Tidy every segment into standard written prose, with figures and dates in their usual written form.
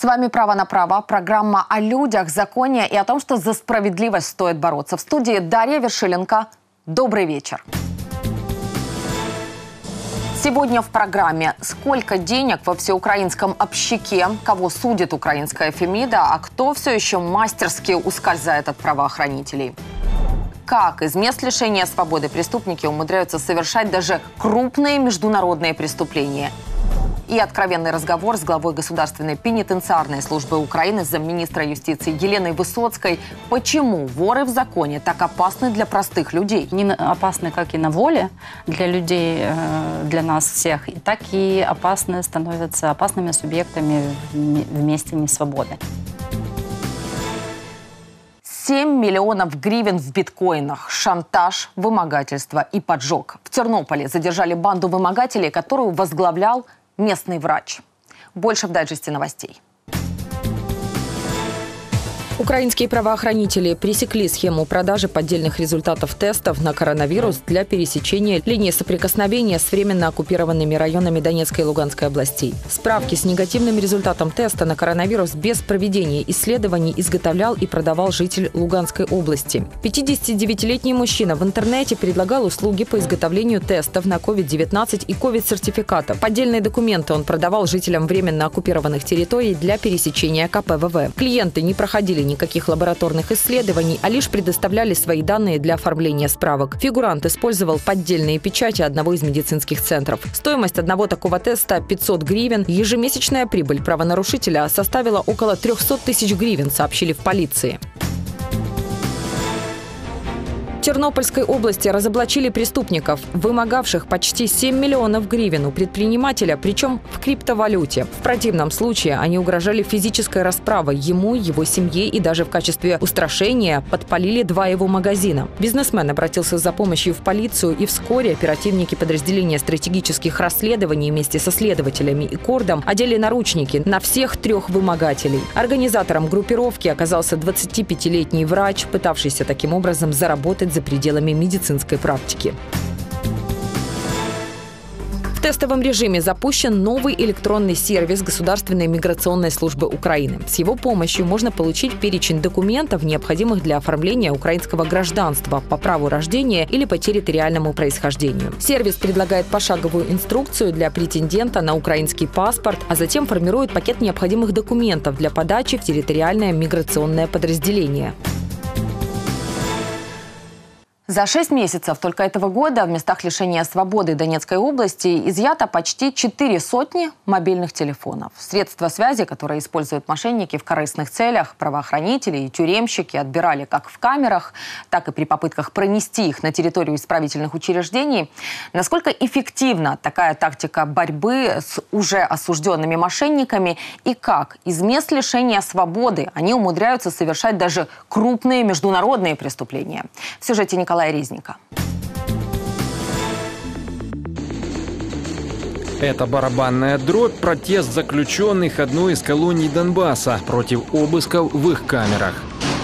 С вами «Право на право». Программа о людях, законе и о том, что за справедливость стоит бороться. В студии Дарья Вершиленко. Добрый вечер. Сегодня в программе: сколько денег во всеукраинском общаке, кого судит украинская Фемида, а кто все еще мастерски ускользает от правоохранителей. Как из мест лишения свободы преступники умудряются совершать даже крупные международные преступления. И откровенный разговор с главой Государственной пенитенциарной службы Украины, замминистра юстиции Еленой Высоцкой. Почему воры в законе так опасны для простых людей? Они опасны как и на воле для людей, для нас всех, так и становятся опасными субъектами в месте несвободы. 7 миллионов гривен в биткоинах, шантаж, вымогательство и поджог. В Тернополе задержали банду вымогателей, которую возглавлял местный врач. Больше в дайджесте новостей. Украинские правоохранители пресекли схему продажи поддельных результатов тестов на коронавирус для пересечения линии соприкосновения с временно оккупированными районами Донецкой и Луганской областей. Справки с негативным результатом теста на коронавирус без проведения исследований изготовлял и продавал житель Луганской области. 59-летний мужчина в интернете предлагал услуги по изготовлению тестов на COVID-19 и COVID-сертификатов. Поддельные документы он продавал жителям временно оккупированных территорий для пересечения КПВВ. Клиенты не проходили никаких лабораторных исследований, а лишь предоставляли свои данные для оформления справок. Фигурант использовал поддельные печати одного из медицинских центров. Стоимость одного такого теста – 500 гривен. Ежемесячная прибыль правонарушителя составила около 300 тысяч гривен, сообщили в полиции. В Тернопольской области разоблачили преступников, вымогавших почти 7 миллионов гривен у предпринимателя, причем в криптовалюте. В противном случае они угрожали физической расправой ему, его семье и даже в качестве устрашения подпалили 2 его магазина. Бизнесмен обратился за помощью в полицию, и вскоре оперативники подразделения стратегических расследований вместе со следователями и КОРДом одели наручники на всех 3 вымогателей. Организатором группировки оказался 25-летний врач, пытавшийся таким образом заработать за пределами медицинской практики. В тестовом режиме запущен новый электронный сервис Государственной миграционной службы Украины. С его помощью можно получить перечень документов, необходимых для оформления украинского гражданства по праву рождения или по территориальному происхождению. Сервис предлагает пошаговую инструкцию для претендента на украинский паспорт, а затем формирует пакет необходимых документов для подачи в территориальное миграционное подразделение. За 6 месяцев только этого года в местах лишения свободы Донецкой области изъято почти 400 мобильных телефонов. Средства связи, которые используют мошенники в корыстных целях, правоохранители и тюремщики отбирали как в камерах, так и при попытках пронести их на территорию исправительных учреждений. Насколько эффективна такая тактика борьбы с уже осужденными мошенниками и как из мест лишения свободы они умудряются совершать даже крупные международные преступления? В сюжете Николая Резника. Это барабанная дробь, протест заключенных одной из колоний Донбасса против обысков в их камерах.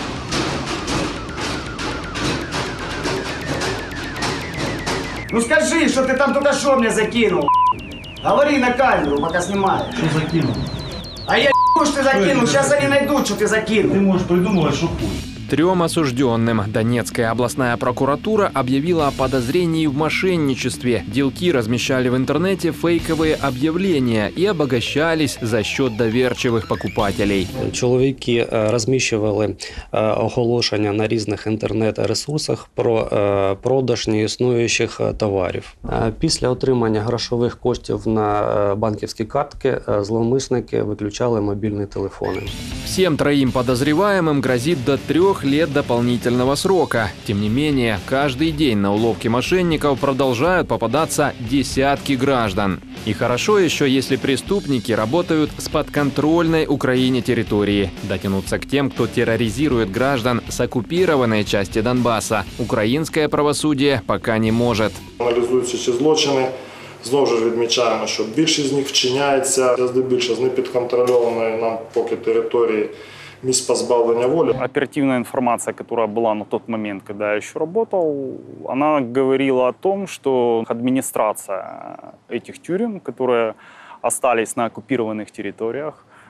Ну скажи, что ты там только что мне закинул. Говори на камеру, пока снимаешь. Что закинул? А я что ты закинул, сейчас они найдут, что ты закинул. Ты можешь придумывать, что хочешь. 3 осужденным Донецкая областная прокуратура объявила о подозрении в мошенничестве. Делки размещали в интернете фейковые об'явлення і обогащались за счет довірчивих покупателей. Чоловіки розміщували оголошення на різних інтернет-ресурсах про продаж неіснуючих товарів. Після отримання грошових коштів на банківські картки зловмисники виключали мобільні телефони. Всем 3 подозреваемым грозит до 3 лет дополнительного срока. Тем не менее, каждый день на уловки мошенников продолжают попадаться десятки граждан. И хорошо еще, если преступники работают с подконтрольной Украине территории. Дотянуться к тем, кто терроризирует граждан с оккупированной части Донбасса, украинское правосудие пока не может. Аналізуються ці злочини. Знову ж відмічаємо, що більшість з них вчиняється здебільшого з непідконтрольованої нам поки території мест позбавления воли. Оперативная информация, которая была на тот момент, когда я еще работал, она говорила о том, что администрация этих тюрем, которые остались на оккупированных территориях,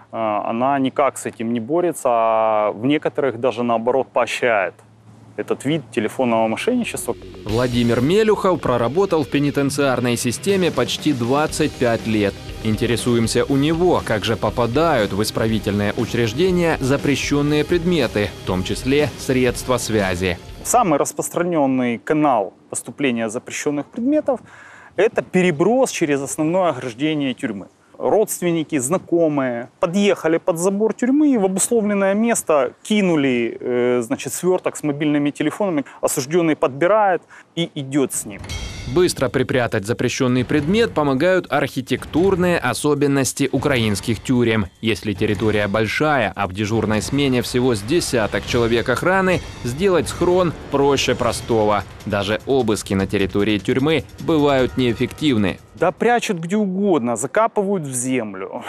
она никак с этим не борется, а в некоторых даже наоборот поощряет этот вид телефонного мошенничества. Владимир Мелюхов проработал в пенитенциарной системе почти 25 лет. Интересуемся у него, как же попадают в исправительное учреждение запрещенные предметы, в том числе средства связи. Самый распространенный канал поступления запрещенных предметов – это переброс через основное ограждение тюрьмы. Родственники, знакомые подъехали под забор тюрьмы и в обусловленное место кинули, сверток с мобильными телефонами. Осужденный подбирает и идет с ним. Быстро припрятать запрещенный предмет помогают архитектурные особенности украинских тюрем. Если территория большая, а в дежурной смене всего с десяток человек охраны, сделать схрон проще простого. Даже обыски на территории тюрьмы бывают неэффективны. Да прячут где угодно, закапывают в землю.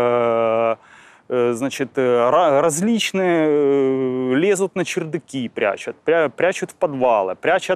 Различные лезут на чердаки, прячут в подвалы, прячут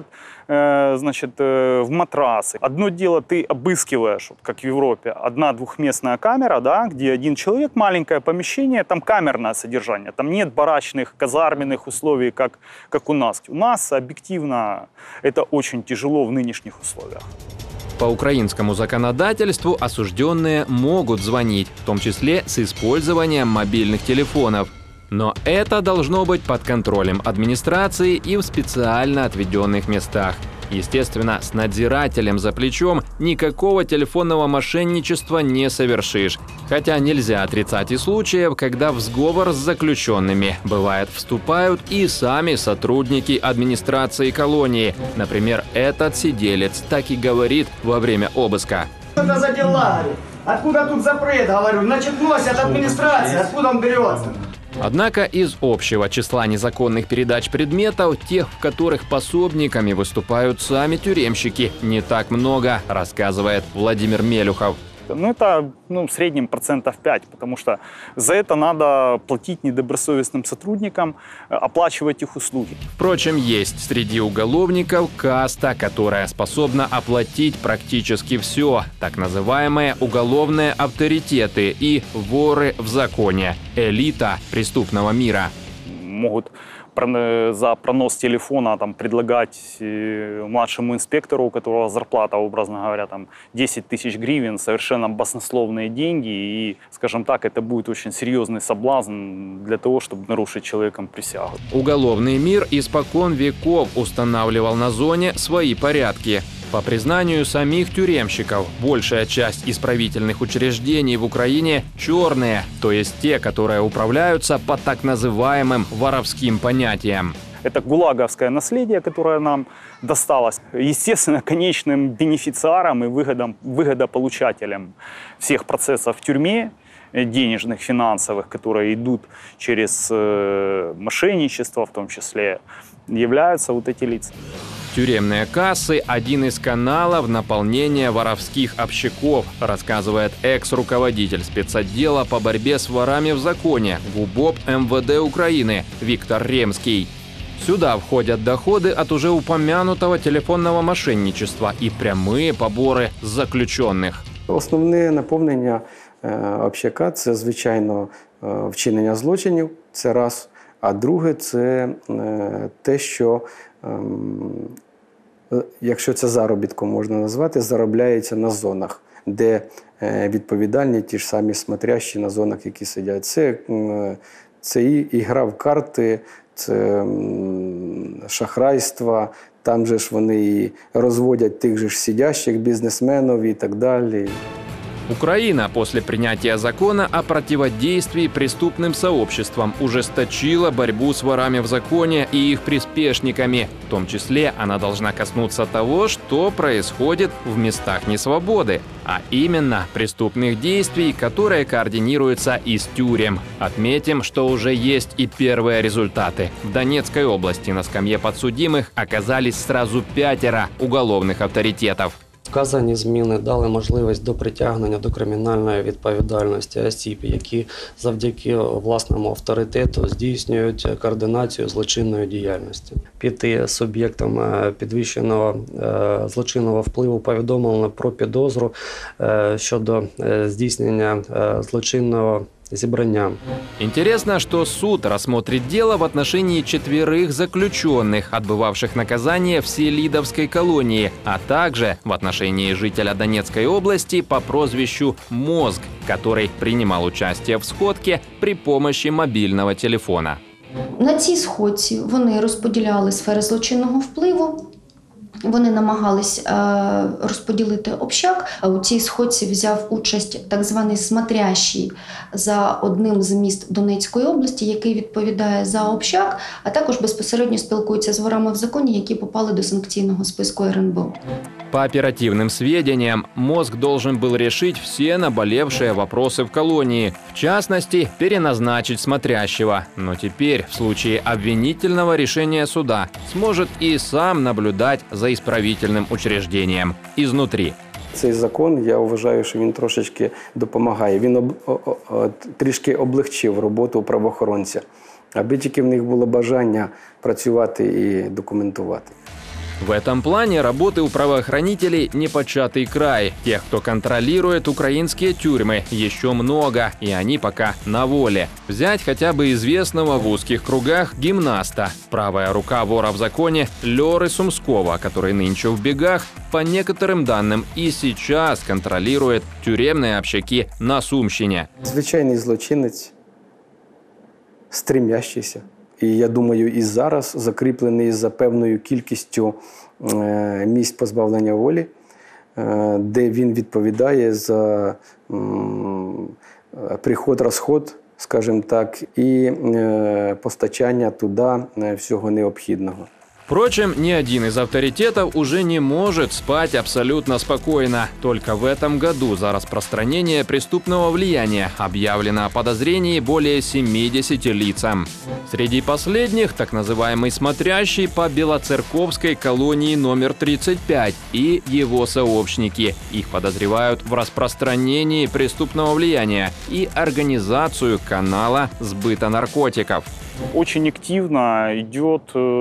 в матрасы. Одно дело ты обыскиваешь, как в Европе, одна-двухместная камера, да, где один человек, маленькое помещение, там камерное содержание, там нет барачных, казарменных условий, как у нас. У нас объективно это очень тяжело в нынешних условиях. По украинскому законодательству осужденные могут звонить, в том числе с использованием мобильных телефонов. Но это должно быть под контролем администрации и в специально отведенных местах. Естественно, с надзирателем за плечом никакого телефонного мошенничества не совершишь. Хотя нельзя отрицать и случаев, когда в сговор с заключенными, бывает, вступают и сами сотрудники администрации колонии. Например, этот сиделец так и говорит во время обыска. Что это за дела? Откуда тут запрет, говорю? Значит, носят администрация, откуда он берется? Однако из общего числа незаконных передач предметов, тех, в которых пособниками выступают сами тюремщики, не так много, рассказывает Владимир Мелюхов. Это в среднем 5%, потому что за это надо платить недобросовестным сотрудникам, оплачивать их услуги. Впрочем, есть среди уголовников каста, которая способна оплатить практически все. Так называемые уголовные авторитеты и воры в законе. Элита преступного мира. Могут за пронос телефона предлагать младшему инспектору, у которого зарплата, образно говоря, 10 тысяч гривен, совершенно баснословные деньги. И, скажем так, это будет очень серьезный соблазн для того, чтобы нарушить человеком присягу. Уголовный мир испокон веков устанавливал на зоне свои порядки. По признанию самих тюремщиков, большая часть исправительных учреждений в Украине черные, то есть те, которые управляются по так называемым воровским понятиям. Это гулаговское наследие, которое нам досталось. Естественно, конечным бенефициаром и выгодополучателем всех процессов в тюрьме, денежных, финансовых, которые идут через мошенничество в том числе, являются вот эти лица. Тюремные кассы – один из каналов наполнения воровских общаков, рассказывает экс-руководитель спецотдела по борьбе с ворами в законе ГУБОП МВД Украины Виктор Ремский. Сюда входят доходы от уже упомянутого телефонного мошенничества и прямые побори з заключених. Основне наповнення общака – це, звичайно, вчинення злочинів, це раз. А друге – це те, що, якщо це заробітком можна назвати, заробляється на зонах, де відповідальні ті ж самі смотрящі на зонах, які сидять. Це і гра в карти, це шахрайство, там же ж вони і розводять тих же ж сидящих бізнесменів і так далі. Украина после принятия закона о противодействии преступным сообществам ужесточила борьбу с ворами в законе и их приспешниками. В том числе она должна коснуться того, что происходит в местах несвободы, а именно преступных действий, которые координируются из тюрем. Отметим, что уже есть и первые результаты. В Донецкой области на скамье подсудимых оказались сразу 5 уголовных авторитетов. Вказані зміни дали можливість до притягнення до кримінальної відповідальності осіб, які завдяки власному авторитету здійснюють координацію злочинної діяльності. 5 суб'єктам підвищеного злочинного впливу повідомлено про підозру щодо здійснення злочинного зібрання. Интересно, что суд рассмотрит дело в отношении 4 заключенных, отбывавших наказание в Селидовской колонии, а также в отношении жителя Донецкой области по прозвищу Мозг, который принимал участие в сходке при помощи мобильного телефона. На цій сходці вони розподіляли сфери злочинного впливу. Вони намагались розподілити общак. У цій сходці взяв участь так званий смотрящий за одним з міст Донецької області, який відповідає за общак, а також безпосередньо спілкується з ворами в законі, які попали до санкційного списку РНБО. По оперативным сведениям, Мозг должен был решить все наболевшие вопросы в колонии, в частности, переназначить смотрящего. Но теперь, в случае обвинительного решения суда, сможет и сам наблюдать за исправительным учреждением изнутри. Цей закон, я вважаю, що він трошечки допомагає. Він трішки облегчив роботу правоохоронця, аби тільки в них було бажання працювати і документувати. В этом плане работы у правоохранителей непочатый край. Тех, кто контролирует украинские тюрьмы, еще много, и они пока на воле. Взять хотя бы известного в узких кругах гимнаста. Правая рука вора в законе Лёры Сумского, который нынче в бегах, по некоторым данным и сейчас контролирует тюремные общаки на Сумщине. Звичайний злочинець, стремящийся. І, я думаю, і зараз закріплений за певною кількістю місць позбавлення волі, де він відповідає за приход-розход, скажімо так, і постачання туди всього необхідного. Впрочем, ни один из авторитетов уже не может спать абсолютно спокойно. Только в этом году за распространение преступного влияния объявлено о подозрении более 70 лицам. Среди последних так называемый смотрящий по Белоцерковской колонии номер 35 и его сообщники. Их подозревают в распространении преступного влияния и организацию канала сбыта наркотиков. Очень активно идет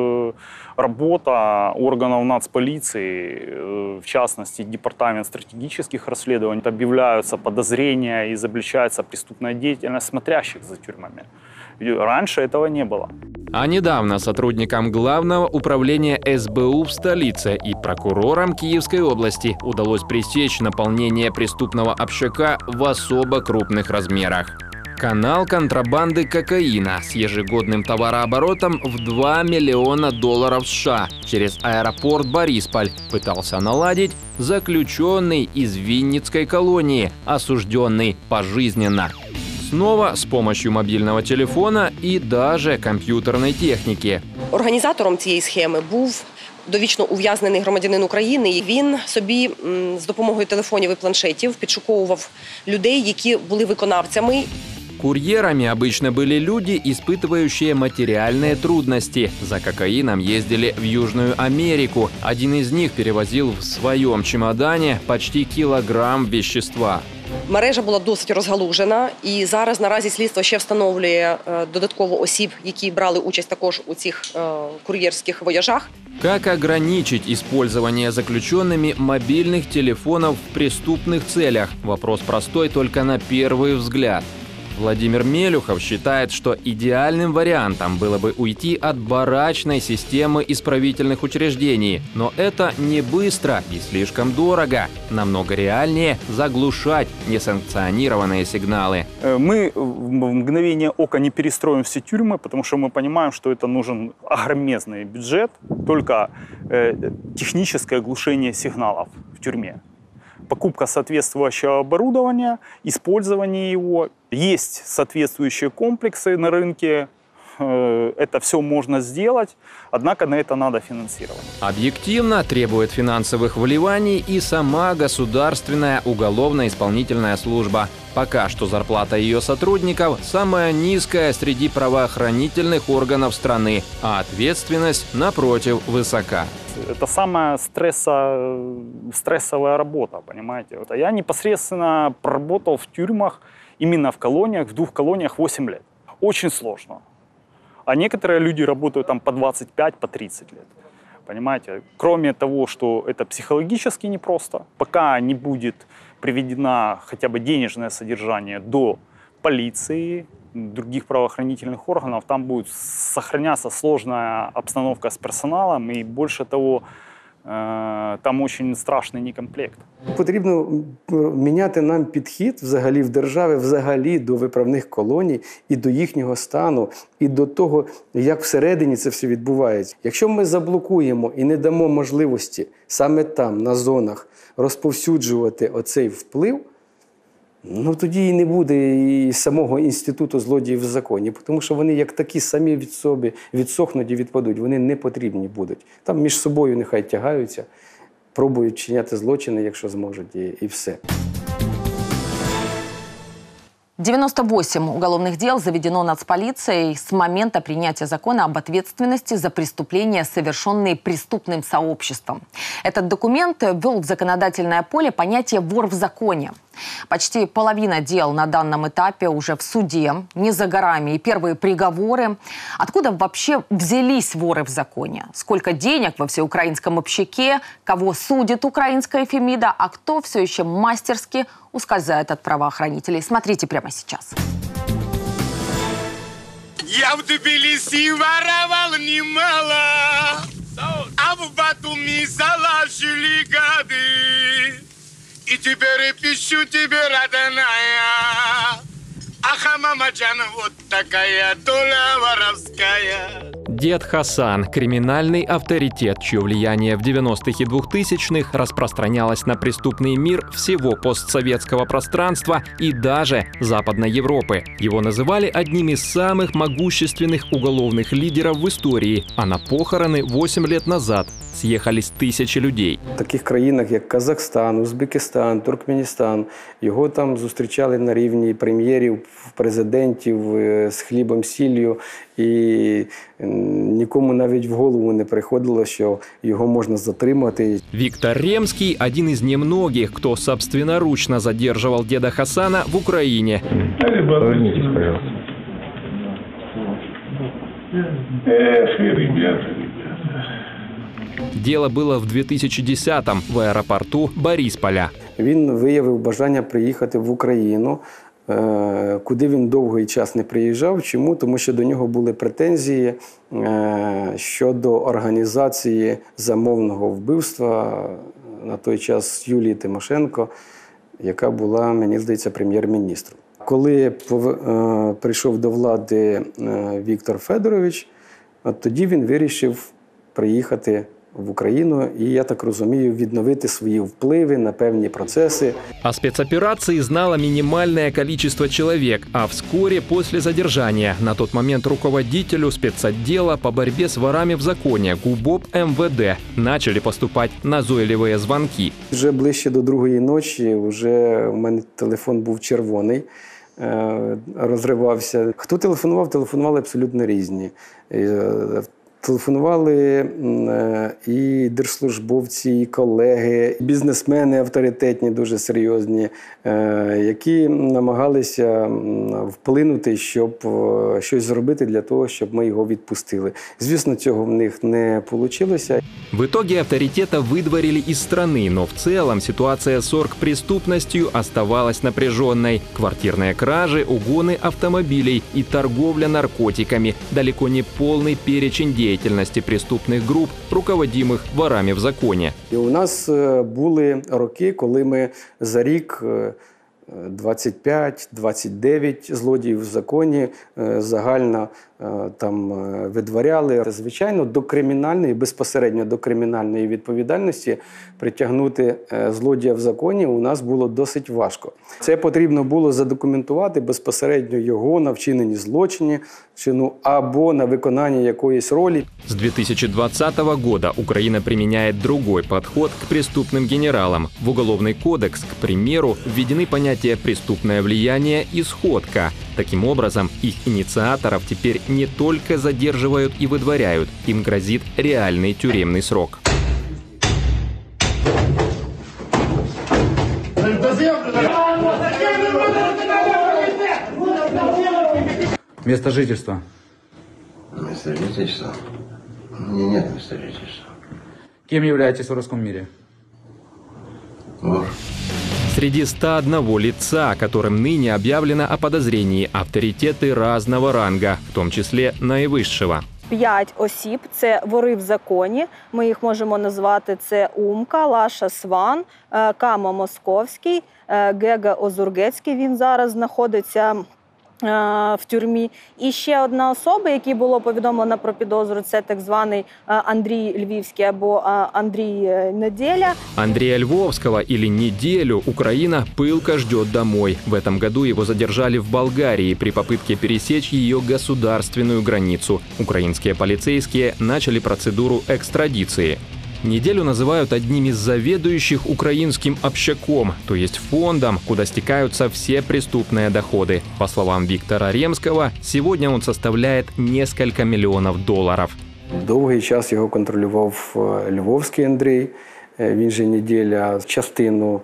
работа органов нацполиции, в частности, Департамент стратегических расследований. Объявляются подозрения, изобличается преступная деятельность смотрящих за тюрьмами. Раньше этого не было. А недавно сотрудникам Главного управления СБУ в столице и прокурорам Киевской области удалось пресечь наполнение преступного общака в особо крупных размерах. Канал контрабанды кокаина с ежегодным товарооборотом в $2 миллиона США через аэропорт Борисполь пытался наладить заключенный из Винницкой колонии, осужденный пожизненно. Снова с помощью мобильного телефона и даже компьютерной техники. Організатором цієї схеми був довічно ув'язнений громадянин України. І він собі з допомогою телефонів і планшетів підшуковував людей, які були виконавцями. Курьерами обычно были люди, испытывающие материальные трудности. За кокаином ездили в Южную Америку. Один из них перевозил в своем чемодане почти килограмм вещества. Мережа була досить розгалужена, і зараз наразі слідство ще встановлює додатково осіб, які брали участь також у цих кур'єрських вояжах. Как ограничить использование заключенными мобильных телефонов в преступных целях? Вопрос простой только на первый взгляд. Владимир Мелюхов считает, что идеальным вариантом было бы уйти от барачной системы исправительных учреждений. Но это не быстро и слишком дорого. Намного реальнее заглушать несанкционированные сигналы. Мы в мгновение ока не перестроим все тюрьмы, потому что мы понимаем, что это нужен огромный бюджет, только техническое глушение сигналов в тюрьме. Покупка соответствующего оборудования, использование его. Есть соответствующие комплексы на рынке, это все можно сделать, однако на это надо финансирование. Объективно требует финансовых вливаний и сама государственная уголовно-исполнительная служба. Пока что зарплата ее сотрудников самая низкая среди правоохранительных органов страны, а ответственность, напротив, высока. Это самая стрессовая работа, понимаете. Вот я непосредственно проработал в тюрьмах, именно в колониях, в 2 колониях 8 лет. Очень сложно. А некоторые люди работают там по 25, по 30 лет. Понимаете? Кроме того, что это психологически непросто, пока не будет приведено хотя бы денежное содержание до полиции, других правоохранительных органов, там будет сохраняться сложная обстановка с персоналом, и больше того, там очень страшний некомплект. Потрібно міняти нам підхід взагалі в державі, взагалі до виправних колоній і до їхнього стану, і до того, як всередині це все відбувається. Якщо ми заблокуємо і не дамо можливості саме там, на зонах, розповсюджувати оцей вплив, ну тоді і не буде і самого інституту злодіїв в законі, тому що вони як такі самі від собі відсохнуть і відпадуть, вони не потрібні будуть. Там між собою нехай тягаються, пробують чиняти злочини, якщо зможуть, і все. 98 уголовных дел заведено нацполицией с момента принятия закона об ответственности за преступления, совершенные преступным сообществом. Этот документ ввел в законодательное поле понятие «вор в законе». Почти половина дел на данном этапе уже в суде, не за горами, и первые приговоры. Откуда вообще взялись воры в законе? Сколько денег во всеукраинском общаке? Кого судит украинская Фемида? А кто все еще мастерски ускользает от правоохранителей? Смотрите прямо сейчас. Я в Тбилиси воровал немало, а в Батуми заложили годы. И теперь пищу тебе, родная. Ах, мамаджан, вот такая доля воровская. Дед Хасан – криминальный авторитет, чье влияние в 90-х и 2000-х распространялось на преступный мир всего постсоветского пространства и даже Западной Европы. Его называли одним из самых могущественных уголовных лидеров в истории, а на похороны 8 лет назад съехались тысячи людей. В таких країнах, як Казахстан, Узбекистан, Туркменістан, його там зустрічали на рівні прем'єрів, президентів з хлібом, сіллю, і нікому навіть в голову не приходило, що його можна затримати. Виктор Ремский – один из немногих, кто собственноручно задерживал деда Хасана в Украине. Повернитесь, пожалуйста. Эх, ребята. Дело было в 2010-м в аэропорту Борисполя. Він виявив бажання приїхати в Україну, куди він довгий час не приїжджав. Чому? Тому що до нього були претензії щодо організації замовного вбивства на той час Юлії Тимошенко, яка була, мені здається, прем'єр-міністром. Коли прийшов до влади Віктор Федорович, от тоді він вирішив приїхати в Украину и, я так розумію, відновити свої впливи на певні процессы. О спецоперации знало минимальное количество человек, а вскоре после задержания на тот момент руководителю спецотдела по борьбе с ворами в законе ГУБОП МВД начали поступать назойливые звонки. Вже ближче до другої ночі, вже у мене телефон був червоний, розривався. Хто телефонував? Телефонували абсолютно різні. Телефонували і держслужбовці, і колеги, і бізнесмени авторитетні, дуже серйозні, які намагалися вплинути, щоб щось зробити для того, щоб ми його відпустили. Звісно, цього в них не вийшло. В итоге авторитета выдворили из страны, но в целом ситуация с оргпреступностью оставалась напряженной. Квартирные кражи, угоны автомобилей и торговля наркотиками – далеко не полный перечень деятельности преступных групп, руководимых ворами в законе. І у нас були роки, коли ми за рік 25-29 злодіїв в законі загально там видворяли. Звичайно, до кримінальної, безпосередньо до кримінальної відповідальності притягнути злодія в законі у нас було досить важко. Це потрібно було задокументувати безпосередньо його на вчиненні злочині або на виконанні якоїсь ролі. С 2020 года Украина применяет другой подход к преступным генералам. В Уголовный кодекс, к примеру, введены понятия «преступное влияние» и «сходка». Таким образом, их инициаторов теперь не только задерживают и выдворяют, им грозит реальный тюремный срок. Место жительства? Место жительства? У меня нет места жительства. Кем являетесь в русском мире? Вор. С Среди 101 лица, которым ныне объявлено о подозрении, авторитеты разного ранга, в том числе наивысшего. 5 осіб – це вори в законі, ми їх можемо назвати, це Умка, Лаша Сван, Кама Московський, Гега Озургецький, він зараз знаходиться в тюрмі. І ще одна особа, якій було повідомлено про підозру, це так званий Андрій Львівський або Андрій Неделя. Андрея Львовского или Неделю Украина пылко ждет домой. В этом году его задержали в Болгарии при попытке пересечь ее государственную границу. Украинские полицейские начали процедуру экстрадиции. Неделю называют одним из заведующих украинским общаком, то есть фондом, куда стекаются все преступные доходы. По словам Виктора Ремского, сегодня он составляет несколько миллионов долларов. Довгий час його контролював Львовський Андрій, він же Неделя, частину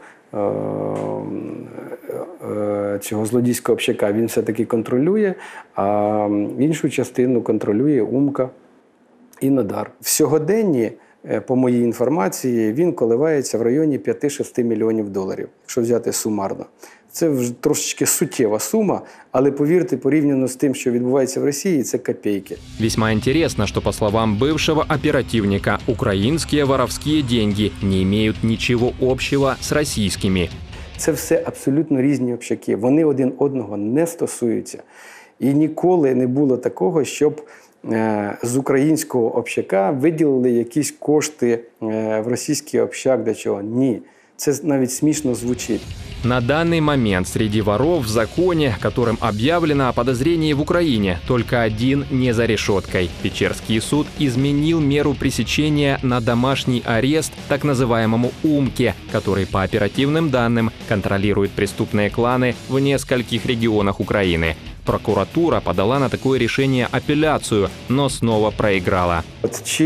цього злодійського общака він все-таки контролює, а іншу частину контролює Умка і Надар. В сьогоденні, по моїй інформації, він коливається в районі 5-6 мільйонів доларів, якщо взяти сумарно. Це вже трошечки суттєва сума, але, повірте, порівняно з тим, що відбувається в Росії, це копейки. Весьма интересно, что, по словам бывшего оперативника, украинские воровские деньги не имеют ничего общего с российскими. Це все абсолютно різні общаки. Вони один одного не стосуються. І ніколи не було такого, щоб з українського общака виділили якісь кошти в російський общак для чого. Ні. Це навіть смішно звучить. На данный момент среди воров в законе, которым объявлено о подозрении в Украине, только один не за решеткой. Печерский суд изменил меру пресечения на домашний арест так называемому Умке, который, по оперативным данным, контролирует преступные кланы в нескольких регионах Украины. Прокуратура подала на такое решение апелляцию, но снова проиграла. Чи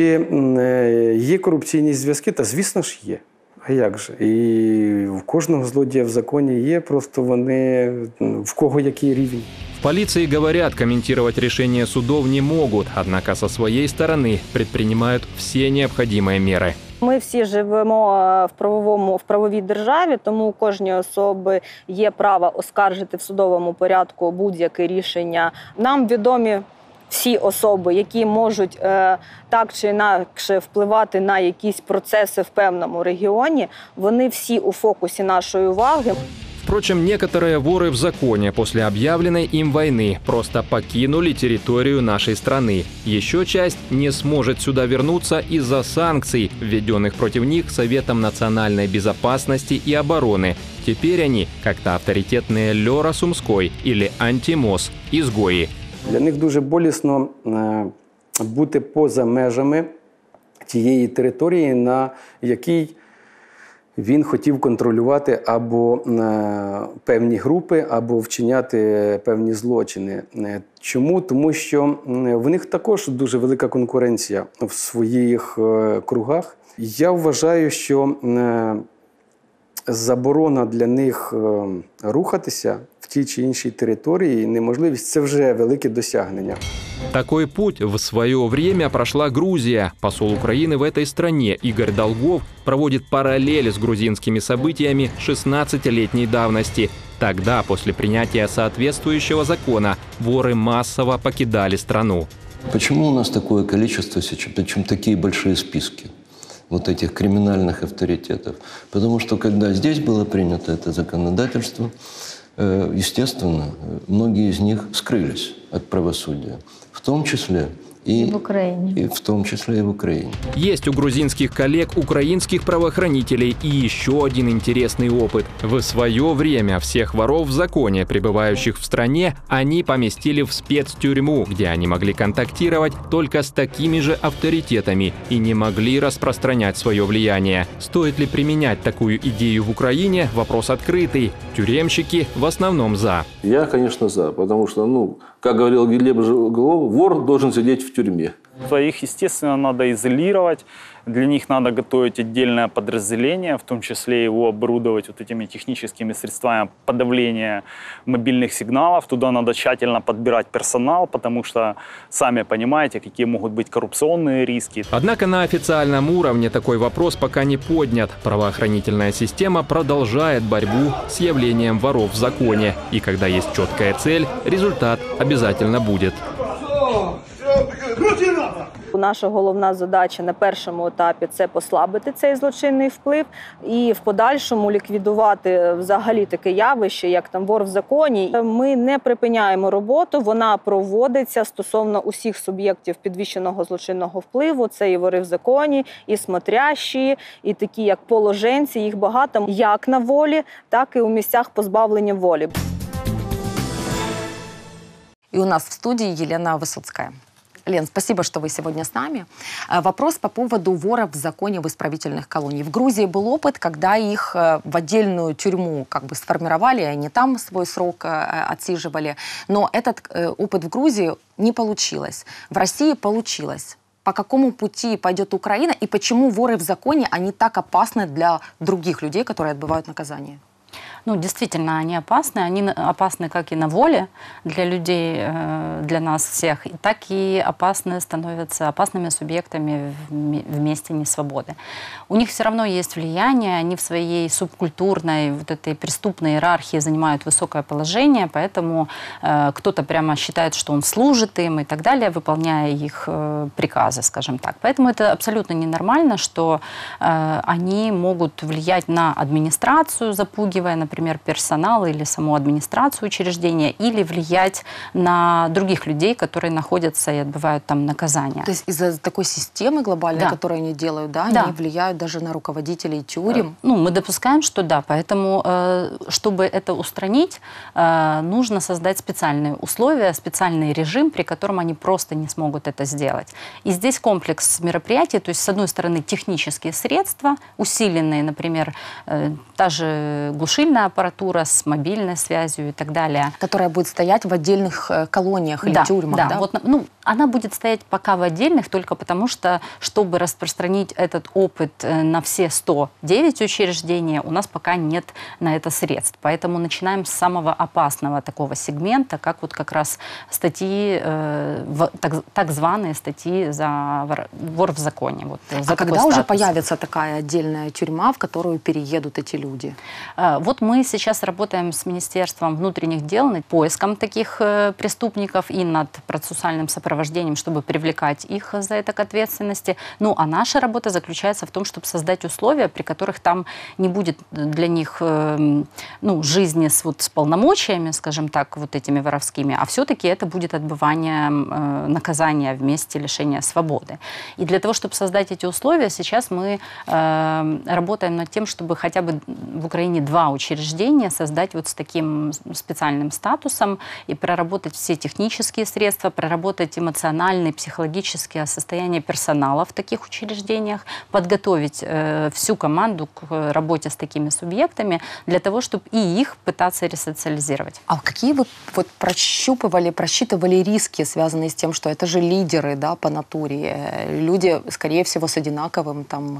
є корупційні зв'язки? Та звісно ж є. А як же? І в кожного злодія в законі є, просто вони в кого який рівень. В полиции говорят, комментировать решения судов не могут, однако со своей стороны предпринимают все необходимые меры. Ми всі живемо в правовій державі, тому у кожній особи є право оскаржити в судовому порядку будь-яке рішення. Нам відомі всі особи, які можуть так чи інакше впливати на якісь процеси в певному регіоні, вони всі у фокусі нашої уваги. Впрочем, некоторые воры в законе после объявленной им войны просто покинули территорию нашей страны. Еще часть не сможет сюда вернуться из-за санкций, введенных против них Советом национальной безопасности и обороны. Теперь они, как-то авторитетные Лёра Сумской или Антимос, изгои. Для них дуже болісно бути поза межами тієї території, на якій він хотів контролювати або певні групи, або вчиняти певні злочини. Чому? Тому що в них також дуже велика конкуренція в своїх кругах. Я вважаю, що заборона для них рухатися в тій чи іншій території, неможливість – це вже велике досягнення. Такой путь в свое время прошла Грузия. Посол Украины в этой стране Игорь Долгов проводит параллель с грузинскими событиями 16-летней давности. Тогда, после принятия соответствующего закона, воры массово покидали страну. Почему у нас такое количество, причем такие большие списки вот этих криминальных авторитетов? Потому что когда здесь было принято это законодательство, естественно, многие из них скрылись от правосудия, в том числе и в Украине. И в том числе и в Украине. Есть у грузинских коллег украинских правоохранителей и еще один интересный опыт. В свое время всех воров в законе, пребывающих в стране, они поместили в спецтюрьму, где они могли контактировать только с такими же авторитетами и не могли распространять свое влияние. Стоит ли применять такую идею в Украине? Вопрос открытый. Тюремщики в основном за. Я, конечно, за, потому что, как говорил Глеб Жиглов, вор должен сидеть в тюрьме. Их, естественно, надо изолировать. Для них надо готовить отдельное подразделение, в том числе его оборудовать вот этими техническими средствами подавления мобильных сигналов. Туда надо тщательно подбирать персонал, потому что, сами понимаете, какие могут быть коррупционные риски. Однако на официальном уровне такой вопрос пока не поднят. Правоохранительная система продолжает борьбу с явлением воров в законе. И когда есть четкая цель, результат обязательно будет. Наша головна задача на першому етапі – це послабити цей злочинний вплив і в подальшому ліквідувати взагалі таке явище, як там вор в законі. Ми не припиняємо роботу, вона проводиться стосовно усіх суб'єктів підвищеного злочинного впливу. Це і вори в законі, і смотрящі, і такі як положенці, їх багато як на волі, так і у місцях позбавлення волі. И у нас в студии Елена Высоцкая. Лен, спасибо, что вы сегодня с нами. Вопрос по поводу воров в законе в исправительных колониях. В Грузии был опыт, когда их в отдельную тюрьму как бы сформировали, и они там свой срок отсиживали. Но этот опыт в Грузии не получилось. В России получилось. По какому пути пойдет Украина и почему воры в законе, они так опасны для других людей, которые отбывают наказание? Ну, действительно, они опасны как и на воле для людей, для нас всех, так и становятся опасными субъектами в месте несвободы. У них все равно есть влияние, они в своей субкультурной, вот этой преступной иерархии занимают высокое положение, поэтому кто-то прямо считает, что он служит им и так далее, выполняя их приказы, скажем так. Поэтому это абсолютно ненормально, что они могут влиять на администрацию, запугивая, например, персонал или саму администрацию учреждения, или влиять на других людей, которые находятся и отбывают там наказание. То есть из-за такой системы глобальной, да, которую они делают, да, да, они влияют даже на руководителей тюрем? Ну, мы допускаем, что да. Поэтому, чтобы это устранить, нужно создать специальные условия, специальный режим, при котором они просто не смогут это сделать. И здесь комплекс мероприятий, то есть, с одной стороны, технические средства, усиленные, например, та же глушильная аппаратура с мобильной связью и так далее. Которая будет стоять в отдельных колониях или да, тюрьмах, да? Да, вот, ну, она будет стоять пока в отдельных, только потому что, чтобы распространить этот опыт на все 109 учреждений, у нас пока нет на это средств. Поэтому начинаем с самого опасного такого сегмента, как вот как раз статьи, так званые статьи за вор в законе. Вот, а когда уже появится такая отдельная тюрьма, в которую переедут эти люди? Вот мы сейчас работаем с Министерством внутренних дел над поиском таких преступников и над процессуальным сопровождением, чтобы привлекать их за это к ответственности. Ну, а наша работа заключается в том, чтобы создать условия, при которых там не будет для них ну, жизни с полномочиями, скажем так, вот этими воровскими, а все-таки это будет отбывание наказания в месте лишения свободы. И для того, чтобы создать эти условия, сейчас мы работаем над тем, чтобы хотя бы в Украине 2 учреждения создать вот с таким специальным статусом и проработать все технические средства, проработать эмоциональное, психологическое состояние персонала в таких учреждениях, подготовить всю команду к работе с такими субъектами для того, чтобы и их пытаться ресоциализировать. А какие вы вот просчитывали риски, связанные с тем, что это же лидеры, да, по натуре, люди, скорее всего, с одинаковым там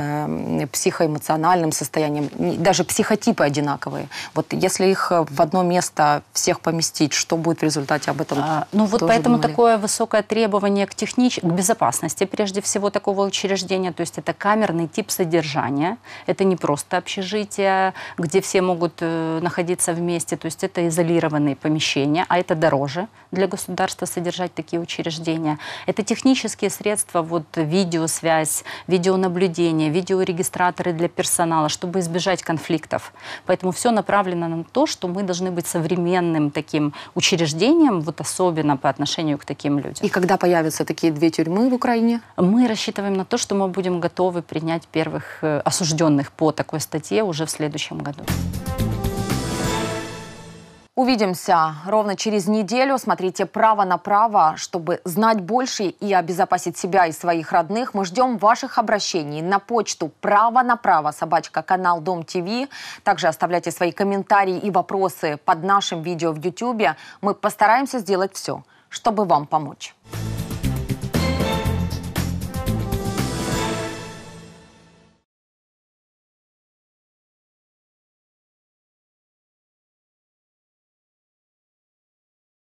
психоэмоциональным состоянием, даже психотипы одинаковые. Вот если их в одно место всех поместить, что будет в результате, об этом ну вот поэтому думали? Такое высокое требование к безопасности, прежде всего, такого учреждения, то есть это камерный тип содержания, это не просто общежитие, где все могут находиться вместе, то есть это изолированные помещения, а это дороже для государства содержать такие учреждения. Это технические средства, вот видеосвязь, видеонаблюдение, видеорегистраторы для персонала, чтобы избежать конфликтов. Поэтому все направлено на то, что мы должны быть современным таким учреждением, вот особенно по отношению к таким людям. И когда появятся такие 2 тюрьмы в Украине? Мы рассчитываем на то, что мы будем готовы принять первых осужденных по такой статье уже в следующем году. Увидимся ровно через неделю. Смотрите «Право на право», чтобы знать больше и обезопасить себя и своих родных. Мы ждем ваших обращений на почту pravo-na-pravo@kanal.dom TV. Также оставляйте свои комментарии и вопросы под нашим видео в YouTube. Мы постараемся сделать все, чтобы вам помочь.